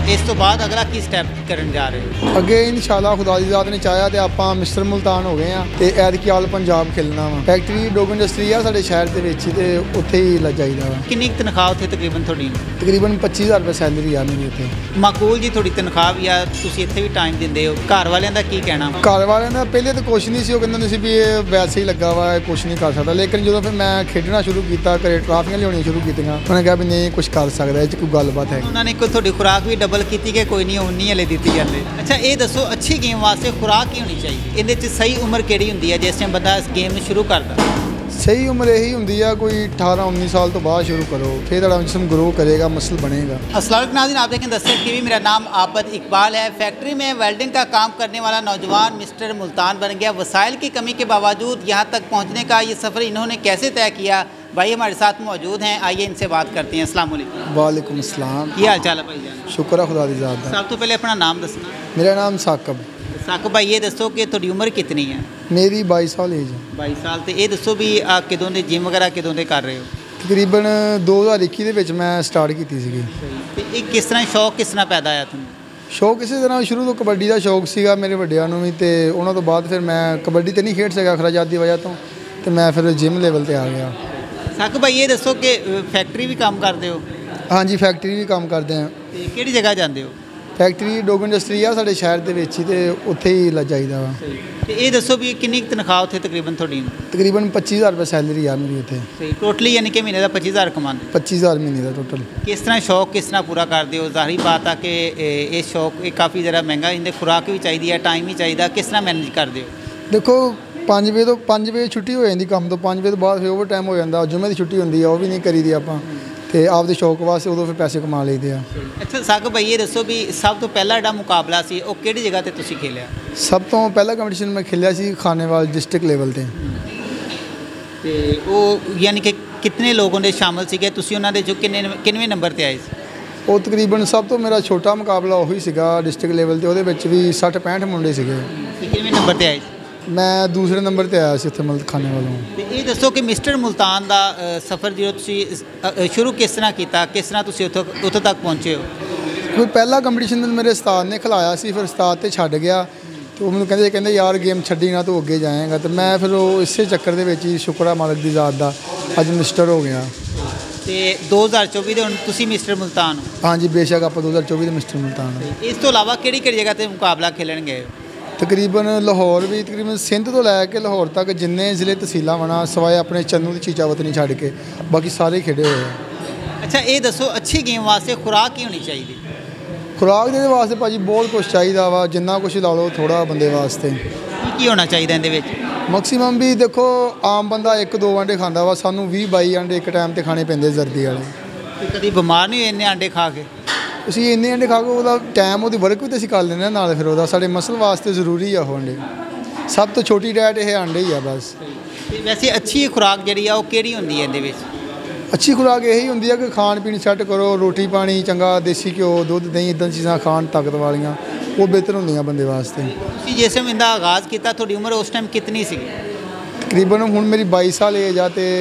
इस तो बाद अगला की स्टैप करन जा रहे हो? ਅੱਗੇ ਇਨਸ਼ਾਅੱਲਾ ਖੁਦਾ ਦੀ ਜ਼ਾਤ ਨੇ ਚਾਹਿਆ ਤੇ ਆਪਾਂ ਮਿਸਟਰ ਮੁਲਤਾਨ ਹੋ ਗਏ ਆ ਤੇ ਐਤਕੀ ਆਲ ਪੰਜਾਬ ਖੇਲਣਾ ਵਾ। ਫੈਕਟਰੀ ਡੋਗ ਇੰਡਸਟਰੀ ਆ ਸਾਡੇ ਸ਼ਹਿਰ ਦੇ ਵਿੱਚ ਤੇ ਉੱਥੇ ਹੀ ਲੱਗ ਜਾਈਦਾ ਵਾ। ਕਿੰਨੀ ਤਨਖਾਹ ਉੱਥੇ ਤਕਰੀਬਨ ਤੁਹਾਡੀ? ਤਕਰੀਬਨ 25000 ਰੁਪਏ ਸੈਲਰੀ ਆ ਮੇਰੀ ਉੱਥੇ। ਮਾਕੂਲ ਜੀ ਤੁਹਾਡੀ ਤਨਖਾਹ ਵੀ ਆ, ਤੁਸੀਂ ਇੱਥੇ ਵੀ ਟਾਈਮ ਦਿੰਦੇ ਹੋ, ਘਰ ਵਾਲਿਆਂ ਦਾ ਕੀ ਕਹਿਣਾ? ਘਰ ਵਾਲਿਆਂ ਦਾ ਪਹਿਲੇ ਤਾਂ ਕੁਛ ਨਹੀਂ ਸੀ, ਉਹ ਕਹਿੰਦੇ ਹੁੰਦੇ ਸੀ ਵੀ ਇਹ ਵੈਸੇ ਹੀ ਲੱਗਾ ਵਾ, ਇਹ ਕੁਛ ਨਹੀਂ ਕਰ ਸਕਦਾ। ਲੇਕਿਨ ਜਦੋਂ ਫਿਰ ਮੈਂ ਖੇਡਣਾ ਸ਼ੁਰੂ ਕੀਤਾ, ਘਰੇ ਟਰਾਫੀਆਂ ਲਿਆਉਣੀਆਂ ਸ਼ੁਰੂ ਕੀਤੀਆਂ, ਉਹਨੇ ਕਿਹਾ ਵੀ ਨਹੀਂ ਕੁਛ ਕਰ ਸਕਦਾ, ਇਹ 'ਚ ਕੋਈ ਗੱਲਬਾਤ ਹੈ। ਉਹਨਾਂ ਨੇ ਕੋਈ ਤੁਹਾਡੀ ਖੁਰਾਕ ਵੀ ਡਬਲ ਕੀਤੀ ਕਿ ਕੋਈ ਨਹੀਂ ਉਨੀ ਹਲੇ ਦਿੱਤੀ ਜਾਂਦੇ? ਅੱਛਾ ਇਹ ਦੱਸੋ, ਅੱਛੀ ਗੇਮ ਵਾਸਤੇ ਖੁਰਾਕ ਕੀ ਹੋਣੀ ਚਾਹੀਦੀ? ਇਹਦੇ 'ਚ ਸਹੀ ਉਮਰ ਕਿਹੜੀ ਹੁੰਦੀ ਹੈ ਜਿਸ ਟਾਈਮ ਬੰਦਾ ਇਸ ਗੇਮ ਨੂੰ ਸ਼ੁਰੂ ਕਰਦਾ? ਸਹੀ ਉਮਰ ਇਹੀ ਹੁੰਦੀ ਆ, ਕੋਈ 18-19 ਸਾਲ ਤੋਂ ਬਾਅਦ ਸ਼ੁਰੂ ਕਰੋ, फिर ਤੁਹਾਡਾ जिस्म ग्रो करेगा, मसल बनेगा। अस्सलाम नाज़रीन, आप देखें दस्तक टीवी। मेरा नाम आबद इकबाल है। फैक्ट्री में वेल्डिंग का काम करने वाला नौजवान मिस्टर मुल्तान बन गया। वसाइल की कमी के बावजूद यहाँ तक पहुँचने का ये सफ़र इन्होंने कैसे तय किया? भाई हमारे साथ मौजूद हैं, आइए इनसे बात करते हैं। अस्सलाम वालेकुम। वालेकुम अस्सलाम। की हाल चाल है भाई जान? शुक्र है खुदा दी ज़ात दा। सब तो पहले अपना नाम दसना। मेरा नाम साकब। साकब भाई ये दसो कि थोड़ी उम्र कितनी है? मेरी 22 साल एज है। 22 साल। तो ये दसो भी आप किदों दे जिम वगैरह किदों दे कर रहे हो? ਤਕਰੀਬਨ 2021 ਦੇ ਵਿੱਚ ਮੈਂ ਸਟਾਰਟ ਕੀਤੀ ਸੀਗੀ। ਤੇ ਇਹ ਕਿਸ ਤਰ੍ਹਾਂ ਸ਼ੌਕ ਕਿਸ ਤਰ੍ਹਾਂ ਪੈਦਾ ਆਇਆ ਤੁਹਾਨੂੰ? ਸ਼ੌਕ ਇਸੇ ਤਰ੍ਹਾਂ ਸ਼ੁਰੂ ਤੋਂ ਕਬੱਡੀ ਦਾ ਸ਼ੌਕ ਸੀਗਾ ਮੇਰੇ ਵੱਡਿਆਂ ਨੂੰ ਵੀ, ਤੇ ਉਹਨਾਂ ਤੋਂ ਬਾਅਦ ਫਿਰ ਮੈਂ ਕਬੱਡੀ ਤੇ ਨਹੀਂ ਖੇਡ ਸਕਿਆ ਅਖਰਾਜਾਤ ਦੀ ਵਜ੍ਹਾ ਤੋਂ, ਤੇ ਮੈਂ ਫਿਰ ਜਿਮ ਲੈਵਲ ਤੇ ਆ ਗਿਆ। ਸਾਕਬ ਭਾਈ ਇਹ ਦੱਸੋ ਕਿ ਫੈਕਟਰੀ ਵੀ ਕੰਮ ਕਰਦੇ ਹੋ? ਹਾਂਜੀ ਫੈਕਟਰੀ ਵੀ ਕੰਮ ਕਰਦੇ ਹਾਂ। ਤੇ ਕਿਹੜੀ ਜਗ੍ਹਾ ਜਾਂਦੇ ਹੋ? ਫੈਕਟਰੀ ਡੋਗ ਇੰਡਸਟਰੀ ਆ ਸਾਡੇ ਸ਼ਹਿਰ ਦੇ ਵਿੱਚ ਹੀ, ਤੇ ਉੱਥੇ ਹੀ ਲੱਗ ਜਾਈਦਾ ਵਾ। ਤੇ ਇਹ ਦੱਸੋ ਵੀ ਕਿੰਨੀ ਤਨਖਾਹ ਉੱਥੇ ਤਕਰੀਬਨ ਤੁਹਾਡੀ? ਤਕਰੀਬਨ 25000 ਰੁਪਏ ਸੈਲਰੀ ਆ ਮੇਰੀ ਉੱਥੇ। ਸਹੀ। ਟੋਟਲੀ ਯਾਨੀ ਕਿ ਮਹੀਨੇ ਦਾ 25000 ਕਮਾਉਂਦੇ? 25000 ਮਹੀਨੇ ਦਾ ਟੋਟਲ। ਕਿਸ ਤਰ੍ਹਾਂ ਸ਼ੌਕ ਕਿਸ ਤਰ੍ਹਾਂ ਪੂਰਾ ਕਰਦੇ ਹੋ? ਜ਼ਾਹਰੀ ਬਾਤ ਆ ਕਿ ਇਹ ਸ਼ੌਕ ਇਹ ਕਾਫੀ ਜ਼ਿਆਦਾ ਮਹਿੰਗਾ, ਇਹਦੇ ਖੁਰਾਕ ਵੀ ਚਾਹੀਦੀ ਹੈ, ਟਾਈਮ ਵੀ ਚਾਹੀਦਾ, ਕਿਸ ਤਰ੍ਹਾਂ ਮੈਨੇਜ ਕਰਦੇ ਹੋ? ਦੇਖੋ 5 ਵਜੇ ਛੁੱਟੀ ਹੋ ਜਾਂਦੀ ਕੰਮ ਤੋਂ, 5 ਵਜੇ ਤੋਂ ਬਾਅਦ ਫਿਰ ਓਵਰ ਟਾਈਮ ਹੋ ਜਾਂਦਾ, ਜੁਮੇ ਦੀ ਛੁੱਟੀ ਹੁੰਦੀ ਆ, ਉਹ ਵੀ ਨਹੀਂ ਕਰੀਦੀ ਆਪਾਂ, ਤੇ ਆਪਦੇ ਸ਼ੌਕ ਵਾਸਤੇ ਉਦੋਂ ਫਿਰ ਪੈਸੇ ਕਮਾ ਲਈਦੇ ਆ। ਅੱਛਾ ਸਾਕਬ ਭਾਈ ਇਹ ਦੱਸੋ ਵੀ ਸਭ ਤੋਂ ਪਹਿਲਾ ਜਿਹੜਾ ਮੁਕਾਬਲਾ ਸੀ ਉਹ ਕਿਹੜੀ ਜਗ੍ਹਾ ਤੇ ਤੁਸੀਂ ਖੇਲਿਆ? ਸਭ ਤੋਂ ਪਹਿਲਾ ਕੰਪੀਟੀਸ਼ਨ ਮੈਂ ਖੇਲਿਆ ਸੀ ਖਾਨੇਵਾਲ ਡਿਸਟ੍ਰਿਕਟ ਲੈਵਲ ਤੇ। ਤੇ ਉਹ ਯਾਨੀ ਕਿ ਕਿੰਨੇ ਲੋਕਾਂ ਦੇ ਸ਼ਾਮਲ ਸੀਗੇ? ਤੁਸੀਂ ਉਹਨਾਂ ਦੇ ਜੋ ਕਿੰਨਵੇਂ ਨੰਬਰ ਤੇ ਆਏ ਸੀ? ਉਹ ਤਕਰੀਬਨ ਸਭ ਤੋਂ ਮੇਰਾ ਛੋਟਾ ਮੁਕਾਬਲਾ ਉਹੀ ਸੀਗਾ ਡਿਸਟ੍ਰਿਕਟ ਲੈਵਲ ਤੇ, ਉਹਦੇ ਵਿੱਚ ਵੀ 60-65 ਮੁੰਡੇ ਸੀਗੇ। ਕਿੰਨਵੇਂ ਨੰਬਰ ਤੇ ਆਏ ਸੀ? ਮੈਂ ਦੂਸਰੇ ਨੰਬਰ ਤੇ ਆਇਆ ਸੀ ਉੱਥੇ ਖਾਨੇ ਵੱਲੋਂ। ਤੇ ਇਹ ਦੱਸੋ ਕਿ ਮਿਸਟਰ ਮੁਲਤਾਨ ਦਾ ਸਫ਼ਰ ਜਦੋਂ ਤੁਸੀਂ ਸ਼ੁਰੂ ਕਿਸ ਤਰ੍ਹਾਂ ਕੀਤਾ, ਕਿਸ ਤਰ੍ਹਾਂ ਤੁਸੀਂ ਉੱਥੋਂ ਤੱਕ ਪਹੁੰਚੇ ਹੋ? ਕੋਈ ਪਹਿਲਾ ਕੰਪੀਟੀਸ਼ਨ ਮੇਰੇ ਉਸਤਾਦ ਨੇ ਖਿਲਾਇਆ ਸੀ, ਫਿਰ ਉਸਤਾਦ ਤੇ ਛੱਡ ਗਿਆ, ਤੇ ਉਹ ਮੈਨੂੰ ਕਹਿੰਦੇ ਯਾਰ ਗੇਮ ਛੱਡੀ ਨਾ, ਤੂੰ ਅੱਗੇ ਜਾਏਗਾ। ਤੇ ਮੈਂ ਫਿਰ ਉਹ ਇਸੇ ਚੱਕਰ ਦੇ ਵਿੱਚ ਹੀ ਸ਼ੁਕਰ ਆ ਮਾਲਕ ਦੀ ਜ਼ਾਤ ਦਾ ਅੱਜ ਮਿਸਟਰ ਹੋ ਗਿਆ। ਤੇ 2024 ਦੇ ਹੁਣ ਤੁਸੀਂ ਮਿਸਟਰ ਮੁਲਤਾਨ ਹੋ? ਹਾਂਜੀ ਬੇਸ਼ੱਕ ਆਪਾਂ 2024 ਦੇ ਮਿਸਟਰ ਮੁਲਤਾਨ ਹਾਂ। ਇਸ ਤੋਂ ਇਲਾਵਾ ਕਿਹੜੀ ਜਗ੍ਹਾ ਤੇ ਮੁਕਾਬਲਾ ਖੇਲਣ ਗਏ? ਤਕਰੀਬਨ ਲਾਹੌਰ ਵੀ, ਤਕਰੀਬਨ ਸਿੰਧ ਤੋਂ ਲੈ ਕੇ ਲਾਹੌਰ ਤੱਕ ਜਿੰਨੇ ਜ਼ਿਲ੍ਹੇ ਤਹਿਸੀਲਾਂ ਵਣਾ ਸਿਵਾਏ ਆਪਣੇ ਚੰਨੂ ਦੀ ਚੀਚਾਵਤ ਨਹੀਂ ਛੱਡ ਕੇ ਬਾਕੀ ਸਾਰੇ ਖੇਡੇ ਹੋਏ ਆ। ਅੱਛਾ ਇਹ ਦੱਸੋ ਅੱਛੀ ਗੇਮ ਵਾਸਤੇ ਖੁਰਾਕ ਕੀ ਹੋਣੀ ਚਾਹੀਦੀ? ਖੁਰਾਕ ਦੇ ਵਾਸਤੇ ਭਾਜੀ ਬਹੁਤ ਕੁਛ ਚਾਹੀਦਾ ਵਾ, ਜਿੰਨਾ ਕੁਛ ਲਾ ਲਓ ਥੋੜ੍ਹਾ ਬੰਦੇ ਵਾਸਤੇ। ਕੀ ਹੋਣਾ ਚਾਹੀਦਾ ਇਹਦੇ ਵਿੱਚ? ਮੈਕਸੀਮਮ ਵੀ ਦੇਖੋ ਆਮ ਬੰਦਾ 1-2 ਆਂਡੇ ਖਾਂਦਾ ਵਾ, ਸਾਨੂੰ 20-22 ਆਂਡੇ ਇੱਕ ਟਾਈਮ ਤੇ ਖਾਣੇ ਪੈਂਦੇ ਜ਼ਰਦੀ ਵਾਲੇ। ਕਦੀ ਬਿਮਾਰ ਨਹੀਂ ਹੋਏ ਇੰਨੇ ਆਂਡੇ ਖਾ ਕੇ? ਅਸੀਂ ਇੰਨੇ ਆਂਡੇ ਖਾ ਕੇ ਉਹਦਾ ਟਾਈਮ ਉਹਦੀ ਵਰਕ ਵੀ ਤਾਂ ਅਸੀਂ ਕਰ ਲੈਂਦੇ ਹਾਂ ਨਾਲ, ਫਿਰ ਉਹਦਾ ਸਾਡੇ ਮਸਲ ਵਾਸਤੇ ਜ਼ਰੂਰੀ ਆ ਉਹ ਆਂਡੇ। ਸਭ ਤੋਂ ਛੋਟੀ ਡਾਇਟ ਇਹ ਆਂਡੇ ਹੀ ਆ ਬਸ। ਤੇ ਵੈਸੇ ਅੱਛੀ ਖੁਰਾਕ ਜਿਹੜੀ ਆ ਉਹ ਕਿਹੜੀ ਹੁੰਦੀ ਹੈ ਇਹਦੇ ਵਿੱਚ? ਅੱਛੀ ਖੁਰਾਕ ਇਹੀ ਹੁੰਦੀ ਆ ਕਿ ਖਾਣ ਪੀਣ ਸੈੱਟ ਕਰੋ, ਰੋਟੀ ਪਾਣੀ ਚੰਗਾ, ਦੇਸੀ ਘਿਓ, ਦੁੱਧ, ਦਹੀਂ, ਇੱਦਾਂ ਚੀਜ਼ਾਂ ਖਾਣ ਤਾਕਤ ਵਾਲੀਆਂ, ਉਹ ਬਿਹਤਰ ਹੁੰਦੀਆਂ ਬੰਦੇ ਵਾਸਤੇ। ਤੁਸੀਂ ਜਿਸ ਟਾਈਮ ਇਹਦਾ ਆਗਾਜ਼ ਕੀਤਾ ਤੁਹਾਡੀ ਉਮਰ ਉਸ ਟਾਈਮ ਕਿੰਨੀ ਸੀਗੀ? ਤਕਰੀਬਨ ਹੁਣ ਮੇਰੀ 22 ਸਾਲ ਏਜ ਆ, ਤੇ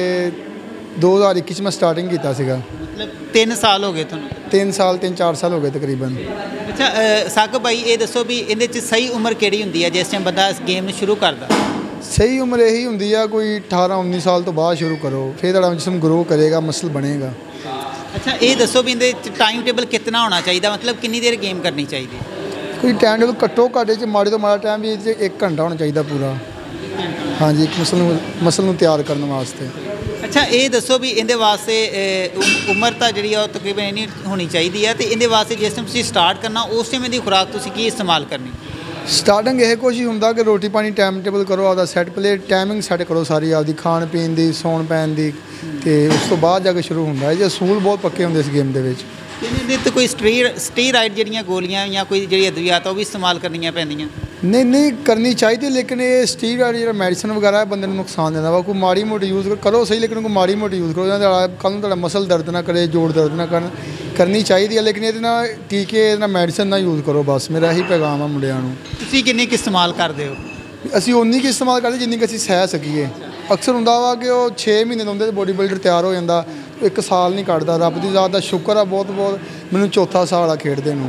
2021 'ਚ ਮੈਂ ਸਟਾਰਟਿੰਗ ਕੀਤਾ ਸੀਗਾ। ਮਤਲਬ 3 ਸਾਲ ਹੋ ਗਏ ਤੁਹਾਨੂੰ? 3-4 ਸਾਲ ਹੋ ਗਏ ਤਕਰੀਬਨ। ਅੱਛਾ ਸਾਕਬ ਭਾਈ ਇਹ ਦੱਸੋ ਵੀ ਇਹਦੇ 'ਚ ਸਹੀ ਉਮਰ ਕਿਹੜੀ ਹੁੰਦੀ ਹੈ ਜਿਸ ਟਾਈਮ ਬੰਦਾ ਇਸ ਗੇਮ ਨੂੰ ਸ਼ੁਰੂ ਕਰਦਾ? ਸਹੀ ਉਮਰ ਇਹੀ ਹੁੰਦੀ ਆ, ਕੋਈ 18-19 ਸਾਲ ਤੋਂ ਬਾਅਦ ਸ਼ੁਰੂ ਕਰੋ, ਫਿਰ ਤੁਹਾਡਾ ਜਿਸਮ ਗਰੋ ਕਰੇਗਾ, ਮਸਲ ਬਣੇਗਾ। ਅੱਛਾ ਇਹ ਦੱਸੋ ਵੀ ਇਹਦੇ ਟਾਈਮ ਟੇਬਲ ਕਿੰਨਾ ਹੋਣਾ ਚਾਹੀਦਾ, ਮਤਲਬ ਕਿੰਨੀ ਦੇਰ ਗੇਮ ਕਰਨੀ ਚਾਹੀਦੀ? ਕੋਈ ਟਾਈਮ ਟੇਬਲ ਘੱਟੋ ਘੱਟ 'ਚ ਮਾੜੇ ਤੋਂ ਮਾੜਾ ਟਾਈਮ ਵੀ 1 ਘੰਟਾ ਹੋਣਾ ਚਾਹੀਦਾ ਪੂਰਾ। ਹਾਂਜੀ ਇੱਕ ਮਸਲ ਨੂੰ ਤਿਆਰ ਕਰਨ ਵਾਸਤੇ। ਅੱਛਾ ਇਹ ਦੱਸੋ ਵੀ ਇਹਦੇ ਵਾਸਤੇ ਉਮਰ ਤਾਂ ਜਿਹੜੀ ਆ ਉਹ ਤਕਰੀਬਨ ਇੰਨੀ ਹੋਣੀ ਚਾਹੀਦੀ ਹੈ, ਤੇ ਇਹਦੇ ਵਾਸਤੇ ਜਿਸ ਟਾਈਮ ਤੁਸੀਂ ਸਟਾਰਟ ਕਰਨਾ ਉਸ ਟਾਈਮ ਇਹਦੀ ਖੁਰਾਕ ਤੁਸੀਂ ਕੀ ਇਸਤੇਮਾਲ ਕਰਨੀ? ਸਟਾਰਟਿੰਗ ਇਹ ਕੁਛ ਹੀ ਹੁੰਦਾ ਕਿ ਰੋਟੀ ਪਾਣੀ ਟਾਈਮ ਟੇਬਲ ਕਰੋ, ਆਪਦਾ ਸੈੱਟ ਪਲੇ ਟਾਈਮਿੰਗ ਸੈੱਟ ਕਰੋ ਸਾਰੀ ਆਪਦੀ, ਖਾਣ ਪੀਣ ਦੀ, ਸੌਣ ਪੈਣ ਦੀ, ਤੇ ਉਸ ਤੋਂ ਬਾਅਦ ਜਾ ਕੇ ਸ਼ੁਰੂ ਹੁੰਦਾ ਹੈ। ਜੇ ਅਸੂਲ ਬਹੁਤ ਪੱਕੇ ਹੁੰਦੇ ਇਸ ਗੇਮ ਦੇ ਵਿੱਚ। ਇਹਦੇ ਤੇ ਕੋਈ ਸਟੀਰਾਇਡ ਜਿਹੜੀਆਂ ਗੋਲੀਆਂ ਜਾਂ ਕੋਈ ਜਿਹੜੀ ਅਦਵੀਆਤ ਉਹ ਵੀ ਇਸਤੇਮਾਲ ਕਰਨੀਆਂ ਪੈਂਦੀਆਂ? ਨਹੀਂ ਕਰਨੀ ਚਾਹੀਦੀ, ਲੇਕਿਨ ਇਹ ਸਟੀਰਾਇਡ ਜਿਹੜਾ ਮੈਡੀਸਨ ਵਗੈਰਾ ਬੰਦੇ ਨੂੰ ਨੁਕਸਾਨ ਦਿੰਦਾ ਵਾ। ਕੋਈ ਮਾੜੀ ਮੋਟੀ ਯੂਜ਼ ਕਰੋ ਸਹੀ, ਲੇਕਿਨ ਕੋਈ ਮਾੜੀ ਮੋਟੀ ਯੂਜ਼ ਕਰੋ ਜਾਂ ਕੱਲ੍ਹ ਨੂੰ ਤੁਹਾਡਾ ਮਸਲ ਦਰਦ ਨਾ ਕਰੇ, ਜੋੜ ਦਰਦ ਨਾ ਕਰਨੀ ਚਾਹੀਦੀ ਹੈ, ਲੇਕਿਨ ਇਹਦੇ ਨਾਲ ਟੀਕੇ, ਇਹਦੇ ਨਾਲ ਮੈਡੀਸਨ ਨਾ ਯੂਜ਼ ਕਰੋ ਬਸ। ਮੇਰਾ ਇਹੀ ਪੈਗਾਮ ਆ ਮੁੰਡਿਆਂ ਨੂੰ। ਤੁਸੀਂ ਕਿੰਨੀ ਕੁ ਇਸਤੇਮਾਲ ਕਰਦੇ ਹੋ? ਅਸੀਂ ਉਨੀ ਕੁ ਇਸਤੇਮਾਲ ਕਰਦੇ ਜਿੰਨੀ ਕੁ ਅਸੀਂ ਸਹਿ ਸਕੀਏ। ਅਕਸਰ ਹੁੰਦਾ ਵਾ ਕਿ ਉਹ 6 ਮਹੀਨੇ ਦੇ ਹੁੰਦੇ ਤੇ ਬੋਡੀ ਬਿਲਡਰ ਤਿਆਰ ਹੋ ਜਾਂਦਾ, 1 ਸਾਲ ਨਹੀਂ ਕੱਢਦਾ। ਰੱਬ ਦੀ ਜ਼ਾਤ ਦਾ ਸ਼ੁਕਰ ਆ ਬਹੁਤ। ਮੈਨੂੰ 4ਥਾ ਸਾਲ ਆ ਖੇਡਦੇ ਨੂੰ।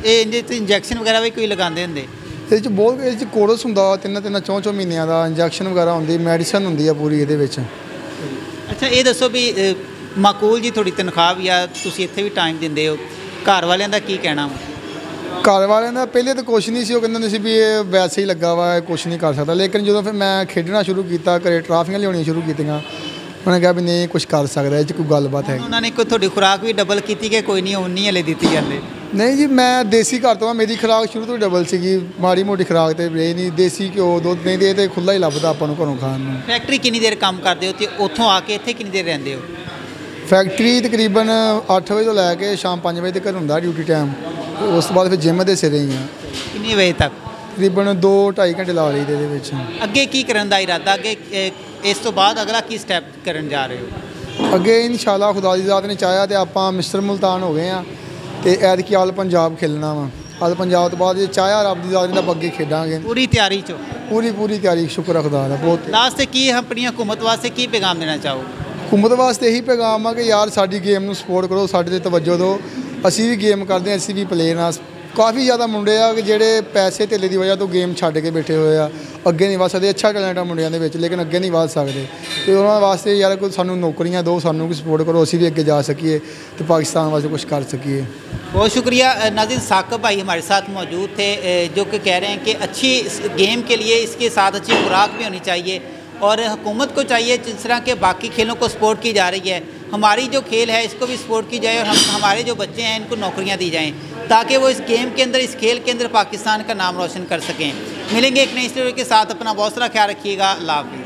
इंजैक्शन वगैरह भी कोई लगाते होंगे? ਇਹਦੇ 'ਚ ਬਹੁਤ ਇਹਦੇ 'ਚ ਕੋਰਸ ਹੁੰਦਾ 3-3 4-4 ਮਹੀਨਿਆਂ ਦਾ ਇੰਜੈਕਸ਼ਨ ਵਗੈਰਾ ਹੁੰਦੀ ਮੈਡੀਸਨ ਹੁੰਦੀ ਆ ਪੂਰੀ ਇਹਦੇ ਵਿੱਚ। ਅੱਛਾ ਇਹ ਦੱਸੋ ਵੀ ਮਾਕੂਲ ਜੀ ਤੁਹਾਡੀ ਤਨਖਾਹ ਵੀ ਆ, ਤੁਸੀਂ ਇੱਥੇ ਵੀ ਟਾਈਮ ਦਿੰਦੇ ਹੋ, ਘਰ ਵਾਲਿਆਂ ਦਾ ਕੀ ਕਹਿਣਾ ਵਾ? ਘਰ ਵਾਲਿਆਂ ਦਾ ਪਹਿਲੇ ਤਾਂ ਕੁਛ ਨਹੀਂ ਸੀ, ਉਹ ਕਹਿੰਦੇ ਹੁੰਦੇ ਸੀ ਵੀ ਇਹ ਵੈਸੇ ਹੀ ਲੱਗਾ ਵਾ, ਕੁਛ ਨਹੀਂ ਕਰ ਸਕਦਾ। ਲੇਕਿਨ ਜਦੋਂ ਫਿਰ ਮੈਂ ਖੇਡਣਾ ਸ਼ੁਰੂ ਕੀਤਾ, ਘਰੇ ਟਰਾਫੀਆਂ ਲਿਆਉਣੀਆਂ ਸ਼ੁਰੂ ਕੀਤੀਆਂ, ਉਹਨੇ ਕਿਹਾ ਵੀ ਨਹੀਂ ਕੁਛ ਕਰ ਸਕਦਾ, ਇਹ 'ਚ ਕੋਈ ਗੱਲਬਾਤ ਹੈ। ਉਹਨਾਂ ਨੇ ਕੋਈ ਤੁਹਾਡੀ ਖੁਰਾਕ ਵੀ ਡਬਲ ਕੀਤੀ ਕਿ ਕੋਈ ਨਹੀਂ ਉਨੀ ਹਲੇ ਦਿੱਤੀ ਜਾਂਦੇ? ਨਹੀਂ ਜੀ, ਮੈਂ ਦੇਸੀ ਘਰ ਤੋਂ ਆ, ਮੇਰੀ ਖੁਰਾਕ ਸ਼ੁਰੂ ਤੋਂ ਡਬਲ ਸੀਗੀ, ਮਾੜੀ ਮੋਟੀ ਖੁਰਾਕ ਤੇ ਇਹ ਨਹੀਂ, ਦੇਸੀ ਘਿਓ ਦੁੱਧ ਨਹੀਂ ਤੇ ਇਹ ਤਾਂ ਖੁੱਲ੍ਹਾ ਹੀ ਲੱਭਦਾ ਆਪਾਂ ਨੂੰ ਘਰੋਂ ਖਾਣ ਨੂੰ। ਫੈਕਟਰੀ ਕਿੰਨੀ ਦੇਰ ਕੰਮ ਕਰਦੇ ਹੋ ਅਤੇ ਉੱਥੋਂ ਆ ਕੇ ਇੱਥੇ ਕਿੰਨੀ ਦੇਰ ਰਹਿੰਦੇ ਹੋ? ਫੈਕਟਰੀ ਤਕਰੀਬਨ 8 ਵਜੇ ਤੋਂ ਲੈ ਕੇ ਸ਼ਾਮ 5 ਵਜੇ ਤੱਕ ਹੁੰਦਾ ਡਿਊਟੀ ਟਾਈਮ। ਉਸ ਤੋਂ ਬਾਅਦ ਫਿਰ ਜਿੰਮ ਦੇ ਸਿਰੇ ਹੀ ਆ। ਕਿੰਨੇ ਵਜੇ ਤੱਕ? ਤਕਰੀਬਨ 2-2.5 ਘੰਟੇ ਲਾ ਲਈਦੇ ਇਹਦੇ ਵਿੱਚ। ਅੱਗੇ ਕੀ ਕਰਨ ਦਾ ਇਰਾਦਾ, ਅੱਗੇ ਇਸ ਤੋਂ ਬਾਅਦ ਅਗਲਾ ਕੀ ਸਟੈਪ ਕਰਨ ਜਾ ਰਹੇ ਹੋ? ਅੱਗੇ ਇਨਸ਼ਾਅੱਲਾ ਖੁਦਾ ਦੀ ਜ਼ਾਤ ਨੇ ਚਾਹਿਆ ਤੇ ਆਪਾਂ ਮਿਸਟਰ ਮੁਲਤਾਨ ਹੋ ਗਏ ਆ ਤੇ ਐਤਕੀ ਆਲ ਪੰਜਾਬ ਖੇਲਣਾ ਵਾ। ਆਲ ਪੰਜਾਬ ਤੋਂ ਬਾਅਦ ਜੇ ਚਾਹਿਆ ਰੱਬ ਦੀ ਜ਼ਾਤ ਨੇ ਤਾਂ ਅੱਗੇ ਖੇਡਾਂਗੇ ਪੂਰੀ ਤਿਆਰੀ 'ਚ? ਪੂਰੀ ਤਿਆਰੀ, ਸ਼ੁਕਰ ਖੁਦਾ ਦਾ ਬਹੁਤ। ਲਾਸਟ 'ਤੇ ਕੀ ਆਪਣੀ ਹਕੂਮਤ ਵਾਸਤੇ ਕੀ ਪੈਗਾਮ ਦੇਣਾ ਚਾਹੋ? ਹਕੂਮਤ ਵਾਸਤੇ ਇਹੀ ਪੈਗਾਮ ਆ ਕਿ ਯਾਰ ਸਾਡੀ ਗੇਮ ਨੂੰ ਸਪੋਰਟ ਕਰੋ, ਸਾਡੇ 'ਤੇ ਤਵੱਜੋ ਦਿਓ। ਅਸੀਂ ਵੀ ਗੇਮ ਕਰਦੇ ਹਾਂ, ਅਸੀਂ ਵੀ ਪਲੇਅਰ ਹਾਂ। ਕਾਫੀ ਜ਼ਿਆਦਾ ਮੁੰਡੇ ਆ ਕਿ ਜਿਹੜੇ ਪੈਸੇ ਧੇਲੇ ਦੀ ਵਜ੍ਹਾ ਤੋਂ ਗੇਮ ਛੱਡ ਕੇ ਬੈਠੇ ਹੋਏ ਆ, ਅੱਗੇ ਨਹੀਂ ਵੱਧ ਸਕਦੇ। ਅੱਛਾ ਟੈਲੈਂਟ ਆ ਮੁੰਡਿਆਂ ਦੇ ਵਿੱਚ, ਲੇਕਿਨ ਅੱਗੇ ਨਹੀਂ ਵੱਧ ਸਕਦੇ। ਅਤੇ ਉਹਨਾਂ ਵਾਸਤੇ ਯਾਰ ਕੋਈ ਸਾਨੂੰ ਨੌਕਰੀਆਂ ਦਿਓ, ਸਾਨੂੰ ਕੋਈ ਸਪੋਰਟ ਕਰੋ, ਅਸੀਂ ਵੀ ਅੱਗੇ ਜਾ ਸਕੀਏ ਅਤੇ ਪਾकिस्तान वास्ते कुछ कर सकिए। बहुत शुक्रिया नाज़रीन। साकिब भाई हमारे साथ मौजूद थे जो कि कह रहे हैं कि अच्छी गेम के लिए इसके साथ अच्छी खुराक भी होनी चाहिए और हुकूमत को चाहिए जिस तरह के बाकी खेलों को सपोर्ट की जा रही है, हमारी जो खेल है इसको भी सपोर्ट की जाए और हमारे जो बच्चे हैं इनको नौकरियां दी जाएं ताकि वो इस गेम के अंदर, इस खेल के अंदर पाकिस्तान का नाम रोशन कर सकें। मिलेंगे एक नई स्टोरी के साथ, अपना बहुत सारा ख्याल रखिएगा। अल्लाह हाफ़िज़।